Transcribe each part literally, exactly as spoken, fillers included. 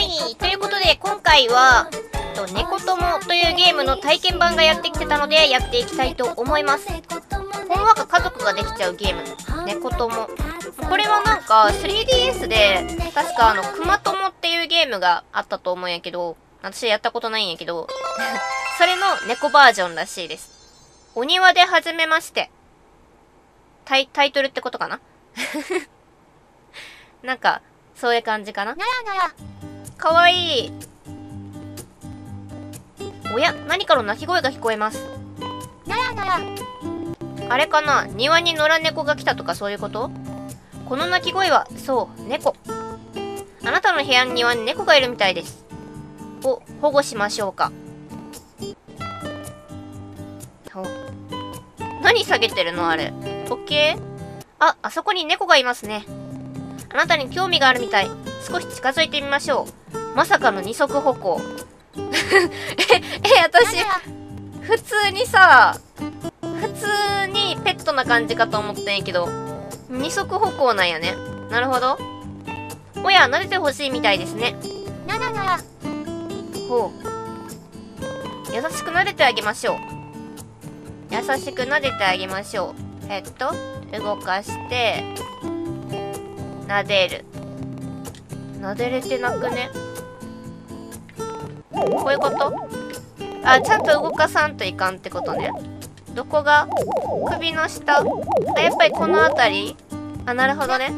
い。ということで、今回は、と猫友というゲームの体験版がやってきてたので、やっていきたいと思います。ほんわか家族ができちゃうゲーム、猫友。これはなんか スリーディーエス で、確かあの、くま友っていうゲームがあったと思うんやけど、私やったことないんやけど、それの猫バージョンらしいです。お庭で始めまして。タイ、タイトルってことかななんか、そういう感じかな。かわいい。おや、何かの鳴き声が聞こえます。あれかな、庭に野良猫が来たとかそういうこと？この鳴き声は、そう、猫。あなたの部屋には猫がいるみたいです。を保護しましょうか。ほ何下げてるのあれ。オッケー。あ、あそこに猫がいますね。あなたに興味があるみたい。少し近づいてみましょう。まさかの二足歩行。え、え、私、普通にさ、普通にペットな感じかと思ったんやけど、二足歩行なんやね。なるほど。おや、撫でてほしいみたいですね。ほう。優しく撫でてあげましょう。優しく撫でてあげましょう。えっと、動かして、撫でる。撫でれてなくね？こういうこと？あ、ちゃんと動かさんといかんってことね。どこが？首の下？あ、やっぱりこのあたり？あ、なるほどね。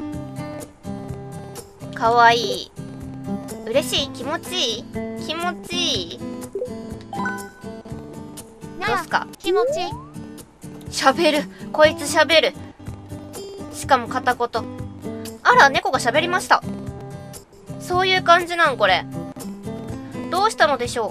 かわいい。嬉しい？気持ちいい？気持ちいい？どうすか？ 気持ちいい。 喋る。こいつ喋る。しかも片言。あら、猫が喋りました。そういう感じなんこれ。どうしたのでしょ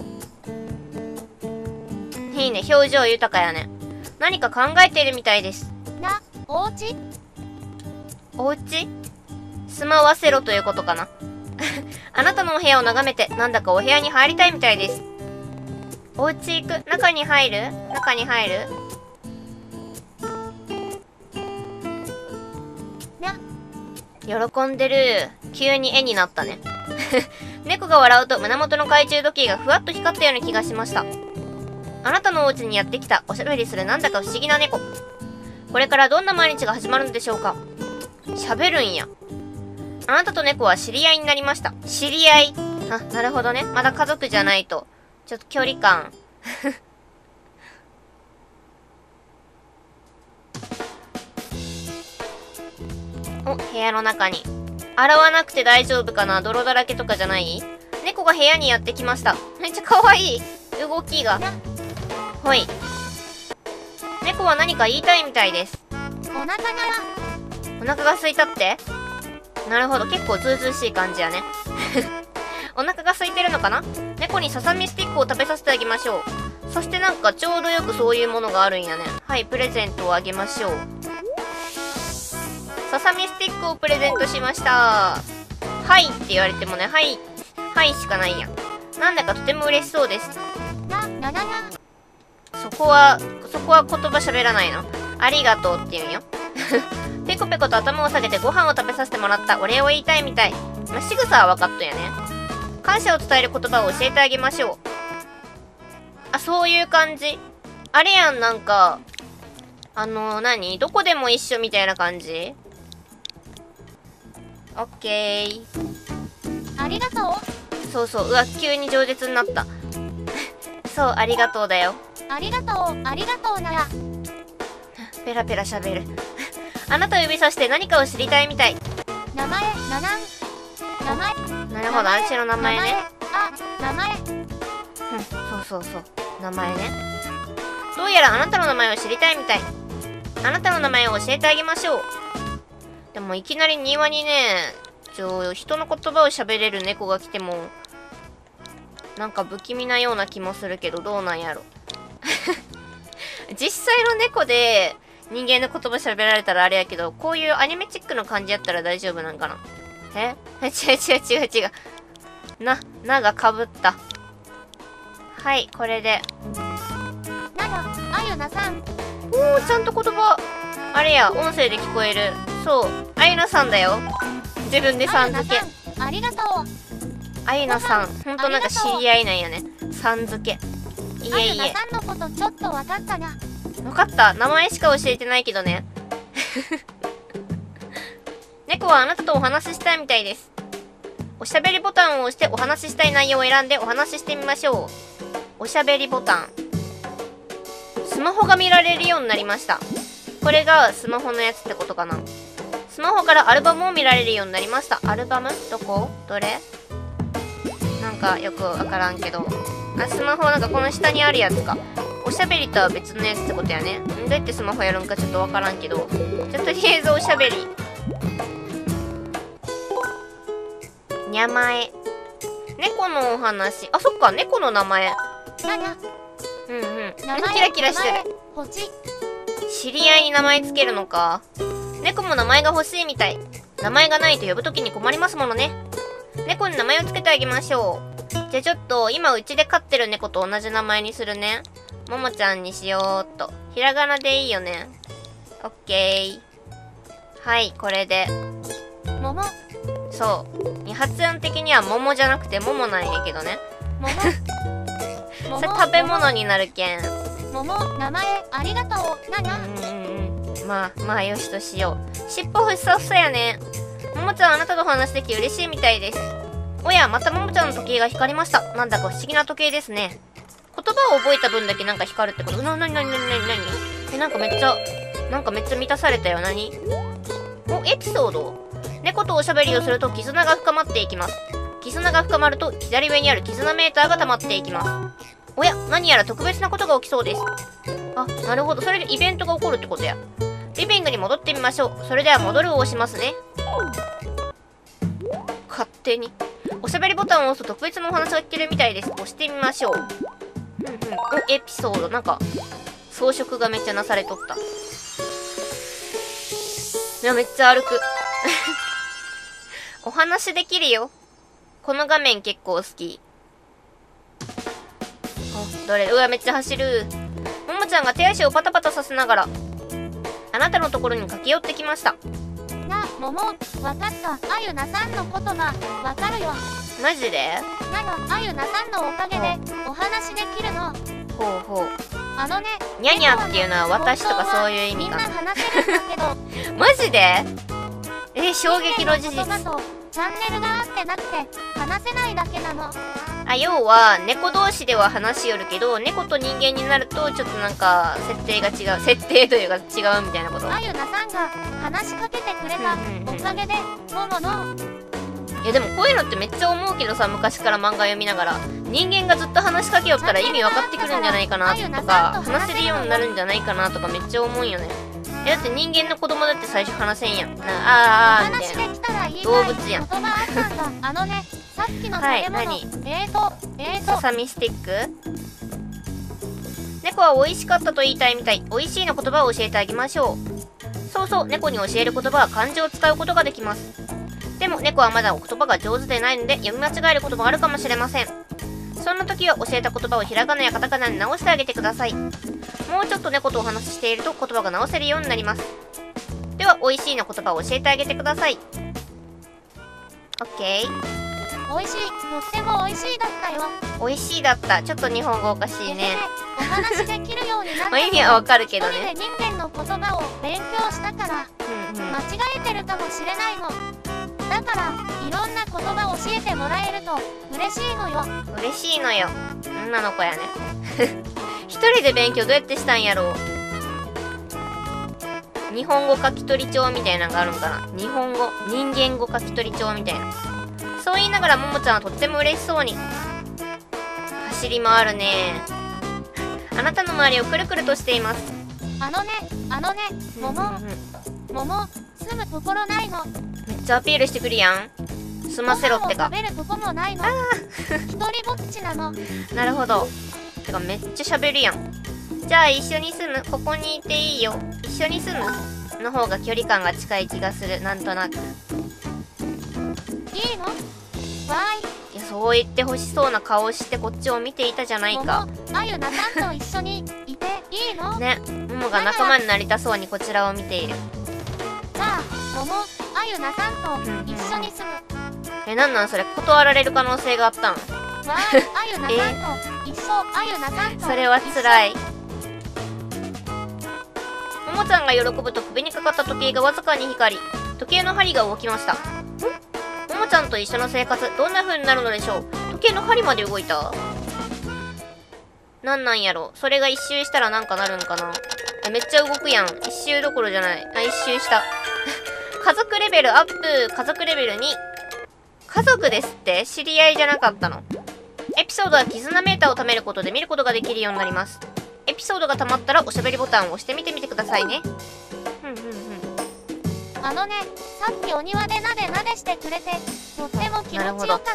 う。いいね、表情豊かやね。何か考えているみたいです。 な、おうち？ おうち？住まわせろということかな。あなたのお部屋を眺めて、なんだかお部屋に入りたいみたいです。おうち行く？中に入る？中に入る？喜んでる。急に絵になったね。猫が笑うと胸元の懐中時計がふわっと光ったような気がしました。あなたのお家にやってきたおしゃべりするなんだか不思議な猫。これからどんな毎日が始まるのでしょうか。喋るんや。あなたと猫は知り合いになりました。知り合い。あ、なるほどね。まだ家族じゃないと。ちょっと距離感。お、部屋の中に。洗わなくて大丈夫かな？泥だらけとかじゃない？猫が部屋にやってきました。めっちゃ可愛い。動きが。ほい。猫は何か言いたいみたいです。 お腹が。 お腹が空いたって？なるほど。結構ずうずうしい感じやね。お腹が空いてるのかな？猫にささみスティックを食べさせてあげましょう。そしてなんかちょうどよくそういうものがあるんやね。はい、プレゼントをあげましょう。ささみスティックをプレゼントしました。はいって言われてもね、はい、はいしかないやん。なんだかとても嬉しそうです。 な、な、な、な。 そこは、そこは言葉喋らないの？ありがとうって言うんよ。ペコペコと頭を下げてご飯を食べさせてもらったお礼を言いたいみたい。まあ、仕草は分かっとんやね。感謝を伝える言葉を教えてあげましょう。あ、そういう感じ。あれやん、なんか、あのー、何？どこでも一緒みたいな感じ？オッケー。 ありがとう。そうそう。うわ、急に饒舌になった。そう、ありがとうだよ。 ありがとう、ありがとうなら。 ペラペラ喋る。あなたを指さして何かを知りたいみたい。 名前、ななん。名前。 なるほど、私の名前ね。 あ、名前。うん、 そうそうそう。名前ね。どうやらあなたの名前を知りたいみたい。あなたの名前を教えてあげましょう。でもいきなり庭にね、ちょ、人の言葉を喋れる猫が来ても、なんか不気味なような気もするけど、どうなんやろ。実際の猫で人間の言葉喋られたらあれやけど、こういうアニメチックな感じやったら大丈夫なんかな。え違う違う違う違う。な、ながかぶった。はい、これで。 なが、あゆなさん。 おー、ちゃんと言葉、あれや、音声で聞こえる。そう、あゆなさんだよ。自分でさん付け。 ありがとう。 あゆなさん、ほんとなんか知り合いなんやね。さん付け。いえいえ。 あゆなさんのことちょっとわかったな。 わかった。名前しか教えてないけどね。猫はあなたとお話ししたいみたいです。おしゃべりボタンを押してお話ししたい内容を選んでお話ししてみましょう。おしゃべりボタン。スマホが見られるようになりました。これがスマホのやつってことかな。スマホからアルバムを見られるようになりました。アルバムどこどれなんかよくわからんけど。あ、スマホなんかこの下にあるやつか。おしゃべりとは別のやつってことやね。どうやってスマホやるんかちょっとわからんけど。じゃあとりあえずおしゃべり。にゃまえ。猫のお話。あ、そっか、猫の名前。 なにゃ。 うんうん。 名前キラキラしてる。 ポチ。 知り合いに名前つけるのか。猫も名前が欲しいみたい。名前がないと呼ぶときに困りますものね。猫に名前をつけてあげましょう。じゃあちょっと、今うちで飼ってる猫と同じ名前にするね。ももちゃんにしようっと。ひらがなでいいよね。オッケー。はい、これで。 もも。 そう。発音的には桃じゃなくて桃なんやけどね。 もも。 それ食べ物になるけん。 もも、名前ありがとう。なにゃ。 うんうんうん。まあ、まあよしとしよう。尻尾ふっさふさやね。ももちゃんあなたと話でき嬉しいみたいです。おや、またももちゃんの時計が光りました。なんだか不思議な時計ですね。言葉を覚えた分だけなんか光るってこと。な、なになになになになにえ、なんかめっちゃ、なんかめっちゃ満たされたよ。なにお、エピソード。猫とおしゃべりをすると絆が深まっていきます。絆が深まると左上にある絆メーターが溜まっていきます。おや、何やら特別なことが起きそうです。あ、なるほど。それでイベントが起こるってことや。リビングに戻ってみましょう。それでは戻るを押しますね。勝手に。おしゃべりボタンを押すと特別なお話が聞けるみたいです。押してみましょう。うんうん。お、エピソード。なんか、装飾がめっちゃなされとった。いや、めっちゃ歩く。お話できるよ。この画面結構好き。あ、どれうわ、めっちゃ走る。ももちゃんが手足をパタパタさせながら、あなたのところに駆け寄ってきました。 な、もも、わかった。あゆなさんのことがわかるよ。 マジでなの、あゆなさんのおかげでお話できるの。 ほうほう。 あのね、 にゃにゃっていうのは私とかそういう意味かな。 みんな話せるんだけど。 マジでえ、衝撃の事実。 言葉とチャンネルが合ってなくて話せないだけなの。 あ、要は猫同士では話しよるけど、猫と人間になるとちょっとなんか設定が違う、設定というか違うみたいなこと。 あゆなさんが話しかけてくれたおかげで、ももの。 いやでもこういうのってめっちゃ思うけどさ、昔から漫画読みながら人間がずっと話しかけよったら意味分かってくるんじゃないかなとか、話せるようになるんじゃないかなとかめっちゃ思うよね。え、だって人間の子供だって最初話せんやん。なあーあーみたいな。動物やん。 言葉あったんだ。あのね、さっきの食べ物。 はい、何？ えーと、えーと。 ささみスティック？猫は美味しかったと言いたいみたい。美味しいの言葉を教えてあげましょう。そうそう、猫に教える言葉は漢字を使うことができます。でも猫はまだ言葉が上手でないので読み間違えることもあるかもしれません。そんな時は教えた言葉をひらがなやカタカナに直してあげてください。もうちょっと猫とお話ししていると言葉が直せるようになります。では、美味しいの言葉を教えてあげてください。オッケー。 美味しい。とっても美味しいだったよ。 美味しいだった。ちょっと日本語おかしいね。 お話できるようになった。 まあ意味はわかるけどね。 一人で人間の言葉を勉強したから、 うんうん、 間違えてるかもしれないの。だからいろんな言葉を教えてもらえると嬉しいのよ。 嬉しいのよ。女の子やね。一人で勉強どうやってしたんやろう。日本語書き取り帳みたいなのがあるんかな。日本語人間語書き取り帳みたいな。そう言いながらももちゃんはとっても嬉しそうに走り回るね。あなたの周りをくるくるとしています。 あのね、あのね、桃、うんうん、桃、住むところないの。 めっちゃアピールしてくるやん。済ませろってか。 食べるとこもないの。一人ぼっちなの。 なるほど。てかめっちゃ喋るやん。じゃあ一緒に住む。ここにいていいよ。一緒に住むの方が距離感が近い気がする。なんとなく。いいの？わーい。 いや、そう言ってほしそうな顔をしてこっちを見ていたじゃないか。 あゆなさんと一緒にいていいの？ ね、ももが仲間になりたそうにこちらを見ている。 じゃあ、もも、あゆなさんと一緒に住む。 ええ、なんなんそれ、断られる可能性があったん？ わーい、あゆなさんと一緒、あゆなさんとそれはつらい。ももちゃんが喜ぶと首にかかった時計がわずかに光り、時計の針が動きました。ん？ももちゃんと一緒の生活、どんな風になるのでしょう。時計の針まで動いた？なんなんやろ。それが一周したらなんかなるんかな。え、めっちゃ動くやん。一周どころじゃない。あ、一周した。家族レベルアップ。家族レベルに。家族ですって？知り合いじゃなかったの？エピソードは絆メーターを貯めることで見ることができるようになります。エピソードが溜まったらおしゃべりボタンを押してみてみてくださいね。ふんふんふん。 あのね、さっきお庭でなでなでしてくれて、とっても気持ちよかった。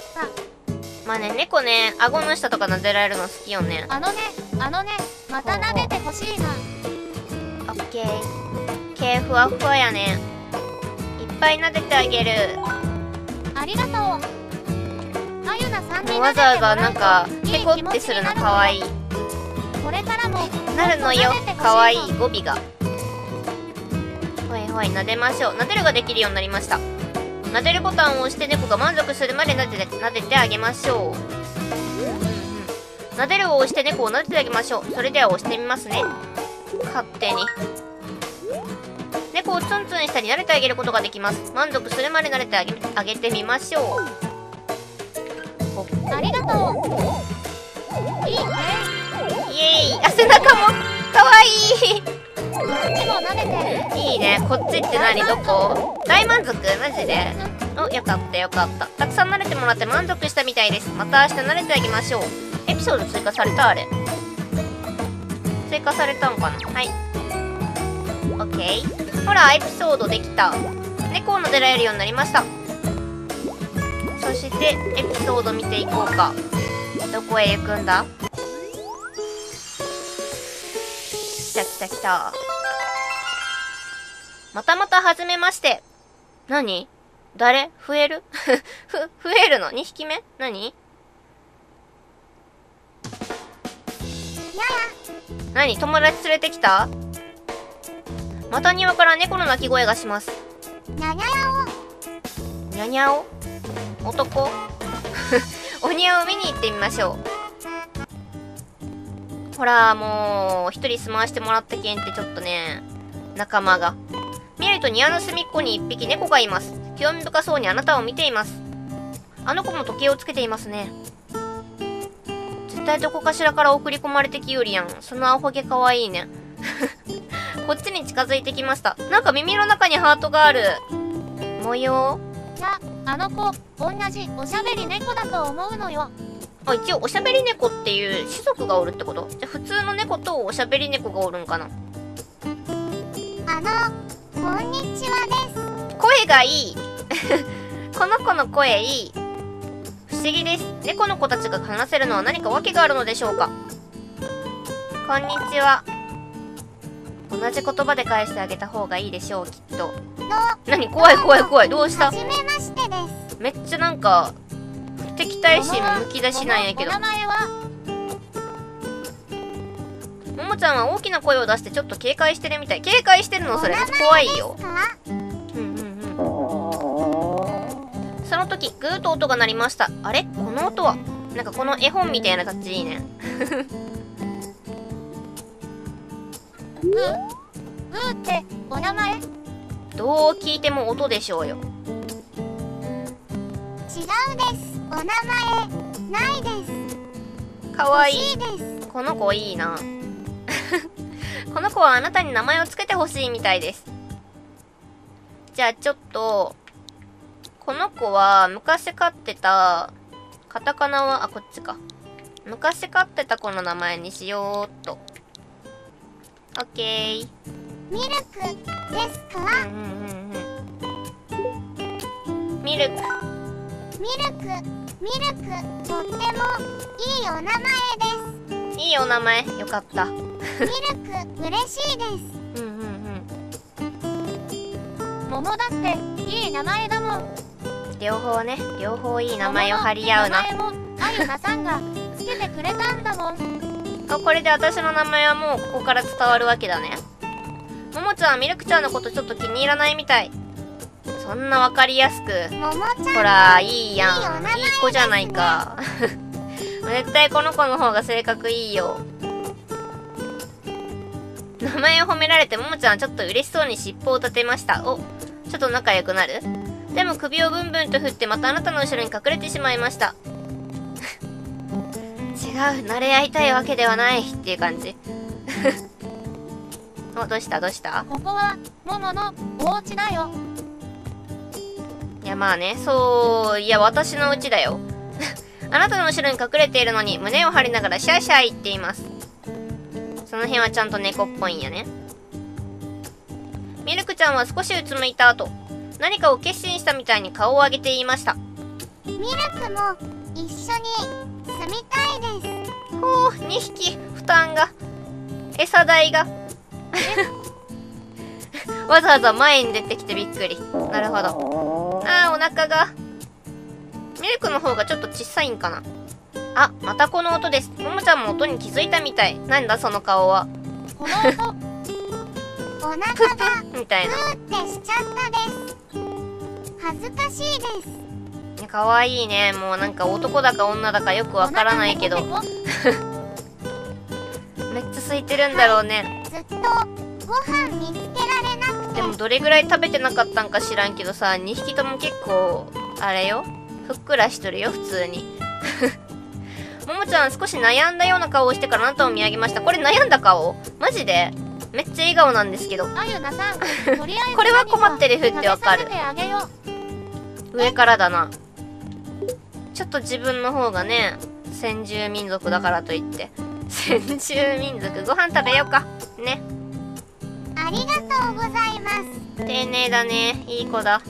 まあね、猫ね、顎の下とか撫でられるの好きよね。 あのね、あのね、また撫でてほしいな。 オッケー。毛ふわふわやね。いっぱい撫でてあげる。 ありがとう。あゆなさんにもうわざわざなんかペコってするのかわいい。 これからもなるのよ、かわいい語尾が。ほいほい、撫でましょう。撫でるができるようになりました。撫でるボタンを押して猫が満足するまで撫でて撫でてあげましょう。うんうんうん。撫でるを押して猫を撫でてあげましょう。それでは押してみますね。勝手に。猫をツンツンしたり撫でてあげることができます。満足するまで撫でてあげあげてみましょう。 ありがとう。いいね。 イエーイ。あ、背中もかわいい。 こっちも撫でて。 いいね。こっちって何？どこ？大満足？マジで？お、よかったよかった。たくさん撫でてもらって満足したみたいです。また明日撫でてあげましょう。エピソード追加された？あれ追加されたんかな。はい、オッケー。ほら、エピソードできた。猫を撫でられるようになりました。そしてエピソード見ていこうか。どこへ行くんだ？来た来た来た。またまたはじめまして。何？誰？増える？ふ、増えるの？ に 匹目？何？ やや。 何？友達連れてきた？また庭から猫の鳴き声がします。 にゃにゃお。にゃにゃお？男？お庭を見に行ってみましょう。ほら、もう一人住まわしてもらったけんってちょっとね、仲間が。見ると庭の隅っこに一匹猫がいます。興味深そうにあなたを見ています。あの子も時計をつけていますね。絶対どこかしらから送り込まれてきよりやん。そのアホ毛かわいいね。こっちに近づいてきました。なんか耳の中にハートがある。模様？ いや、あの子、同じおしゃべり猫だと思うのよ。 あ、一応おしゃべり猫っていう種族がおるってこと？じゃあ普通の猫とおしゃべり猫がおるんかな。 あの、こんにちはです。 声がいい。この子の声いい。不思議です。猫の子たちが話せるのは何か訳があるのでしょうか。こんにちは。同じ言葉で返してあげた方がいいでしょう、きっと。何？怖い怖い怖い。どうした？ はじめましてです。 めっちゃなんか敵対心むき出しなんやけど。 お名前は？ ももちゃんは大きな声を出してちょっと警戒してるみたい。警戒してるの？それ怖いよ。うんうんうん。その時グーと音が鳴りました。あれ？この音はなんかこの絵本みたいな感じいいね。 グー、グーってお名前？ どう聞いても音でしょうよ。 違うです。お名前ないです。 かわいい。 欲しいです。 この子いいな。この子はあなたに名前をつけてほしいみたいです。じゃあちょっとこの子は昔飼ってたカタカナはあこっちか。昔飼ってた子の名前にしようっと。オッケー。 ミルクですか？ うんうんうんうん。ミルク。 ミルク、ミルク、とってもいいお名前です。 いいお名前、よかった。 ミルク、嬉しいです。 うんうんうん。桃だっていい名前だもん。 両方ね、両方いい名前を張り合うな。 名前もあゆなさんがつけてくれたんだもん。 あ、これで私の名前はもうここから伝わるわけだね。ももちゃんはミルクちゃんのことちょっと気に入らないみたい。そそんなわかりやすく。 ももちゃん。 ほら、いいやん。 いいお名前いい子じゃないか。絶対この子の方が性格いいよ。名前を褒められてももちゃんはちょっと嬉しそうに尻尾を立てました。お、ちょっと仲良くなる？でも首をブンブンと振ってまたあなたの後ろに隠れてしまいました。違う、慣れ合いたいわけではないっていう感じ。お、どうしたどうした？ ここは、ももの、お家だよ。 いやまあね、そう、いや私の家だよ。あなたの後ろに隠れているのに胸を張りながらシャーシャー言っています。その辺はちゃんと猫っぽいんやね。ミルクちゃんは少しうつむいた後、何かを決心したみたいに顔を上げて言いました。 ミルクも、一緒に、住みたいです。 ほう、にひき、負担が。餌代が。わざわざ前に出てきてびっくり。なるほど。あー、お腹が。ミルクの方がちょっと小さいんかな。あ、またこの音です。ももちゃんも音に気づいたみたい。なんだその顔は。 この音、お腹プが、 プみたいな。 ふーってしちゃったです。恥ずかしいです。 かわいいね。もうなんか男だか女だかよくわからないけど。めっちゃ空いてるんだろうね。 ずっと、ご飯見つけられなくて。 でもどれぐらい食べてなかったんか知らんけどさ、にひきとも結構、あれよ。ふっくらしとるよ、普通に。ももちゃん少し悩んだような顔をしてからあなたを見上げました。これ悩んだ顔？マジで？めっちゃ笑顔なんですけど。 あゆなさん、とりあえずこれは困ってるふってわかる。 食べさせてあげよう。 上からだな。ちょっと自分の方がね、先住民族だからといって。先住民族、ご飯食べようか。ね。 ありがとうございます。 丁寧だね。いい子だ。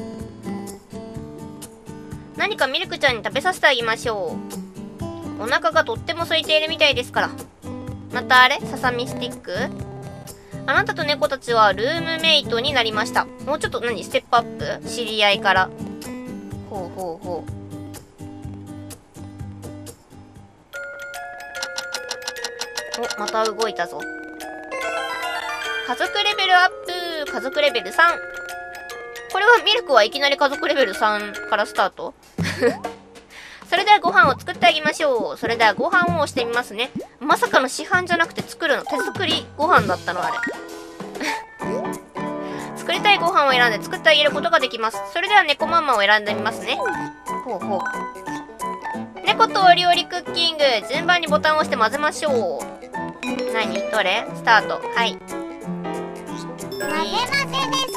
何かミルクちゃんに食べさせてあげましょう。お腹がとっても空いているみたいですから。またあれ？ササミスティック？あなたと猫たちはルームメイトになりました。もうちょっと何？ステップアップ？知り合いから。ほうほうほう。お、また動いたぞ。家族レベルアップ。家族レベルさん。これはミルクはいきなり家族レベルさんからスタート？それではご飯を作ってあげましょう。それではご飯を押してみますね。まさかの市販じゃなくて作るの。手作りご飯だったのあれ。作りたいご飯を選んで作ってあげることができます。それでは猫マンマを選んでみますね。ほうほう。猫とお料理クッキング。順番にボタンを押して混ぜましょう。何？どれ？スタート。はい。 混ぜ混ぜです。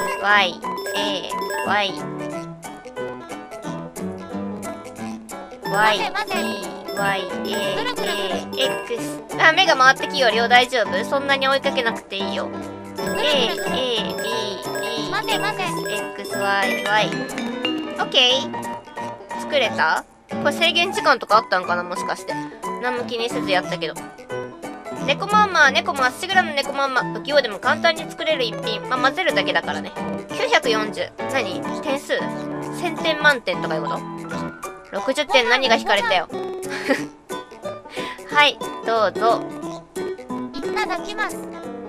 Y、A、Y。Y、E、Y、A、A、X。あ、目が回ってきよ。量大丈夫？そんなに追いかけなくていいよ。A、A、B、B、 混ぜ混ぜ。 X、Y、Y。オッケー。作れた？これ制限時間とかあったんかなもしかして。何も気にせずやったけど。猫マンマ、猫まっしぐらの猫マンマ。不器用でも簡単に作れる一品。まあ、混ぜるだけだからね。きゅうひゃくよんじゅう。何？点数？せんてん満点とかいうこと？ろくじゅってん何が引かれたよ。はい、どうぞ。 いただきます。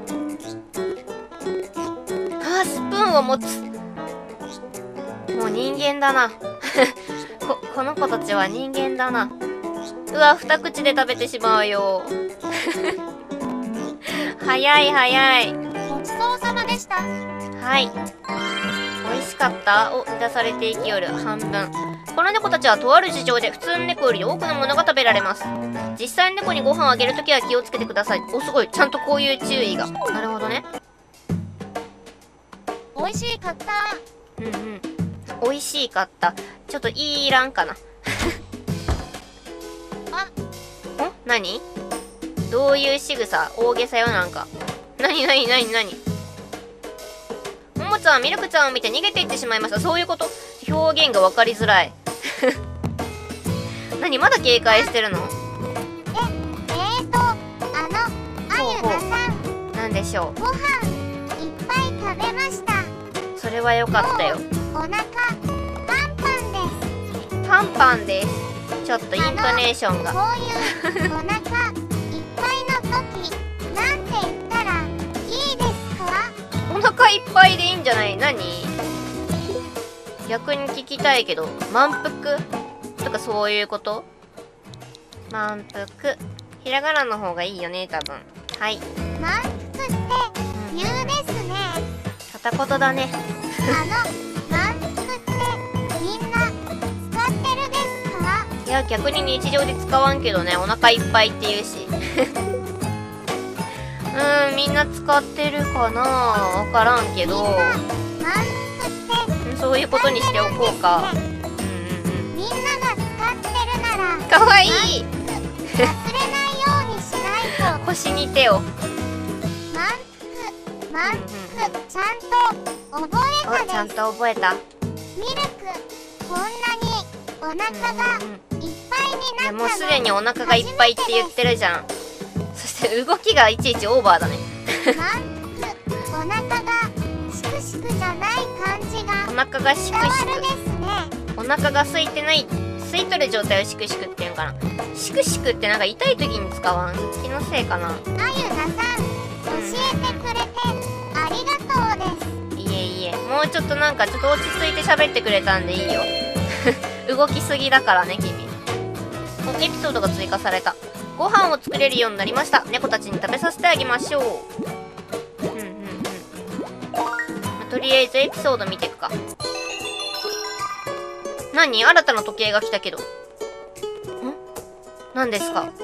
あー、スプーンを持つ。もう人間だな。こ、この子たちは人間だな。うわ、二口で食べてしまうよ。早い早い。 ごちそうさまでした。 はい。美味しかった？お、出されていきよる。半分。この猫たちはとある事情で普通の猫より多くのものが食べられます。実際の猫にご飯をあげるときは気をつけてください。お、すごい。ちゃんとこういう注意が。なるほどね。 美味しかった。 うんうん。美味しかった。ちょっといらんかな。 あ、 ん？何？どういう仕草？大げさよなんか。なになになになに？ももちゃんはミルクちゃんを見て逃げていってしまいました。そういうこと？表現が分かりづらい。何まだ警戒してるの？ え、えーと、あの、あゆなさん。 なんでしょう。 ご飯、いっぱい食べました。 それはよかったよ。 お腹、パンパンです。 パンパンです。ちょっとイントネーションが。 こういうお腹いっぱいの時、なんて言ったらいいですか？ お腹いっぱいでいいんじゃない？何？ 逆に聞きたいけど、満腹とかそういうこと？満腹。ひらがなの方がいいよね、多分。はい。 満腹って言うですね。 片言だね。 あの満腹ってみんな使ってるですか？ いや、逆に日常で使わんけどね、お腹いっぱいって言うし。うーん、みんな使ってるかな？わからんけど。 満腹ってそういうことにしておこうか。うんうんうん。 みんなが使ってるならかわいい。 忘れないようにしないと。 腰に手を。 満腹満腹ちゃんと覚えたお、 です。 ちゃんと覚えた。 ミルクこんなにお腹がいっぱいになったの。 いや、もうすでにお腹がいっぱいって言ってるじゃん。そして動きがいちいちオーバーだね。 満腹お腹がシクシクじゃない感じがお腹がシク伝わシク。 るですね。 お腹が空いてない、空いとる状態をシクシクっていうのかな。シクシクってなんか痛い時に使わん？気のせいかな。 あゆなさん教えてくれてありがとうです。 いえいえ、もうちょっとなんかちょっと落ち着いて喋ってくれたんでいいよ。動きすぎだからね、君。お、エピソードが追加された。ご飯を作れるようになりました。猫たちに食べさせてあげましょう。うんうんうん。とりあえずエピソード見ていくか。何？新たな時計が来たけど。ん？何ですか？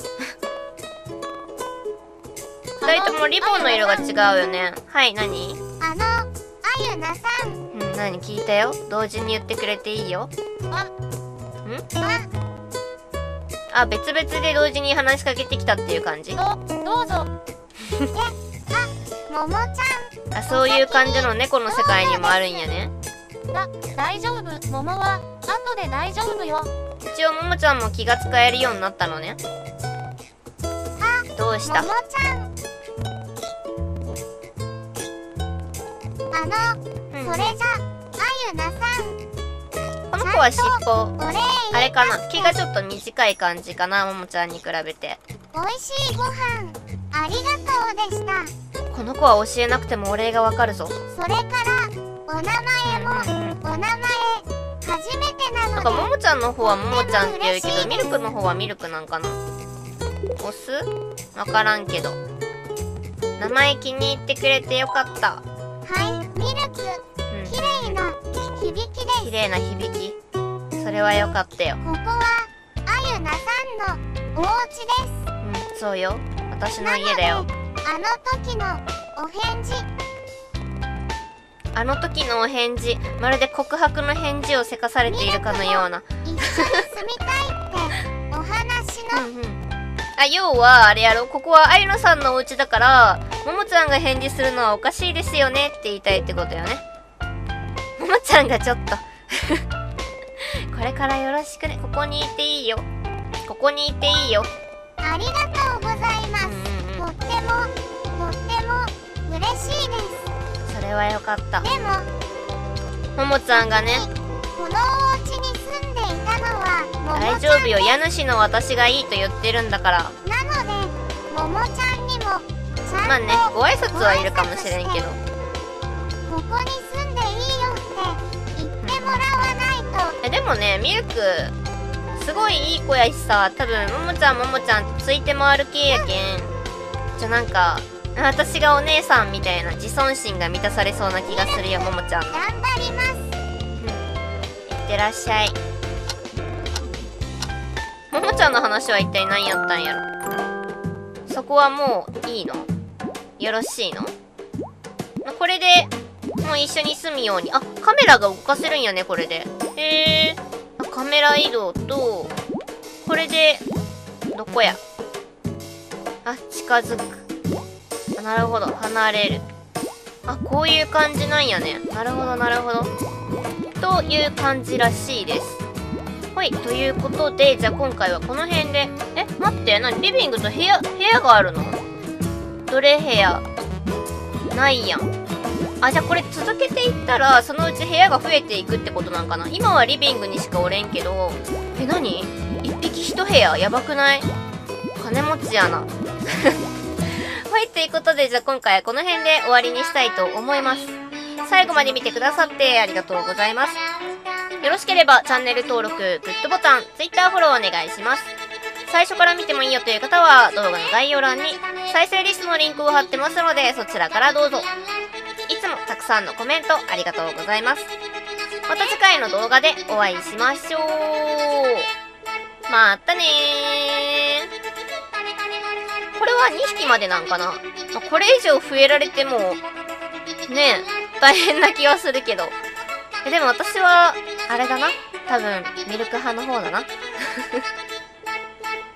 二人ともリボンの色が違うよね。はい、何？ あのあゆなさん。 うん、何聞いたよ。同時に言ってくれていいよ。 あん？ ああ、別々で同時に話しかけてきたっていう感じ？ どどうぞ。え、あ、ももちゃん。 あ、そういう感じの猫の世界にもあるんやね。 だ、大丈夫。ももは後で大丈夫よ。 一応ももちゃんも気が使えるようになったのね。 あ、 どうした？ ももちゃん。あの、 うん、 それじゃあゆなさん。 この子は尻尾。 お礼あれかな、毛がちょっと短い感じかな、ももちゃんに比べて。 おいしいご飯ありがとうでした。 この子は教えなくてもお礼がわかるぞ。 それからお名前もお名前初めてなので。 なんかももちゃんの方はももちゃんって言うけど、ミルクの方はミルクなんかな。オス？わからんけど。名前気に入ってくれてよかった。 はい、ミルク。 うん、 綺麗な響きです。 綺麗な響き。それはよかったよ。 ここはあゆなさんのお家です。 うん、そうよ。私の家だよ。 あの時のお返事。 あの時のお返事、まるで告白の返事をせかされているかのような。 一緒に住みたいってお話の。 うんうん。あ、要はあれやろ、ここはあゆのさんのお家だから、ももちゃんが返事するのはおかしいですよねって言いたいってことよね。ももちゃんがちょっとこれからよろしくね。ここにいていいよ。ここにいていいよ。 ありがとうございます。 うんうんうん、 とってもとっても嬉しいです。 それはよかった。 でもももちゃんがね、 このお家に住んでいたのはももちゃん。 大丈夫よ、家主の私がいいと言ってるんだから。 なのでももちゃんにもちゃんとまあね、ご挨拶はいるかもしれんけど、 ここに住んでいいよって言ってもらわないと。 えでもね、ミルクすごいいい子やしさ、多分ももちゃんももちゃんついて回る系やけん、じゃなんか私がお姉さんみたいな自尊心が満たされそうな気がするよ、ももちゃんの。 頑張ります。 うん、いってらっしゃい。ももちゃんの話は一体何やったんやろ。そこはもういいの？よろしいの？これでもう一緒に住むように。あ、カメラが動かせるんやね、これで。へえ。カメラ移動と、これでどこや。あ、近づく。あ、なるほど、離れる。あ、こういう感じなんやね。なるほどなるほど。という感じらしいです。はい、ということで、じゃあ今回はこの辺で。え、待って、なにリビングと部屋、部屋があるの？どれ部屋？ないやん。あ、じゃあこれ続けていったら、そのうち部屋が増えていくってことなんかな。今はリビングにしかおれんけど。え、なに？一匹一部屋？やばくない？金持ちやな。はい、ということで、じゃあ今回はこの辺で終わりにしたいと思います。最後まで見てくださってありがとうございます。 よろしければチャンネル登録、グッドボタン、Twitter フォローお願いします。最初から見てもいいよという方は動画の概要欄に再生リストのリンクを貼ってますので、そちらからどうぞ。いつもたくさんのコメントありがとうございます。また次回の動画でお会いしましょう。またねー。これはにひきまでなんかな。まあ、これ以上増えられてもねえ大変な気はするけど、えでも私はあれだな、多分ミルク派の方だな